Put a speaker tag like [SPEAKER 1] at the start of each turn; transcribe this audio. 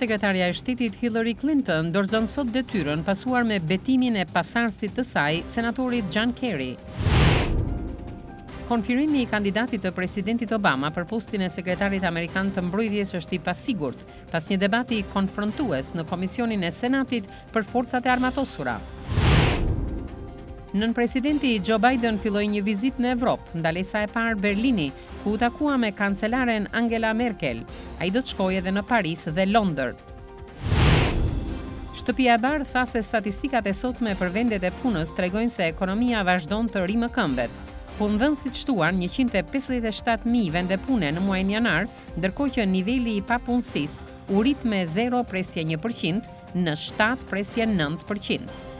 [SPEAKER 1] Kryesekretarja e Shtetit Hillary Clinton dorëzon sot detyrën pasuar me betimin e pasardhësit të saj, senatorit John Kerry. Konfirmimi i kandidatit të presidentit Obama për postin e sekretarit amerikan të mbrojtjes është i pasigurt, pas një debati konfrontues në Komisionin e Senatit për forcat e armatosura. Nën presidenti Joe Biden filloi një vizitë në Evropë, ndalesa e parë Berlini, ku u takua me kancelaren Angela Merkel. Ai do të shkojë edhe në Paris dhe Londër. Shtëpia e Bardhë tha se statistikat e sotme për vendet e punës tregojnë se ekonomia vazhdon të rimëkëmbet. Punëdhënësit shtuan 157.000 vende pune në muajin janar, ndërkohë që niveli i papunësisë u rrit me 0,1% në 7,9%.